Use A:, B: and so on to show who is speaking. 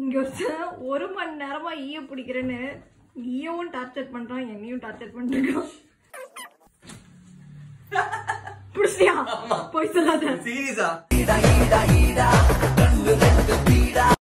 A: இங்க ஒரு மணி நேரமா ஈய பிடிக்கிறேன்னு ஈயவும் டார்ச்சர் பண்றான், என்னையும் டார்ச்சர் பண்றான். புடிச்சியா? போய் சொல்லாத.
B: சீரியஸா?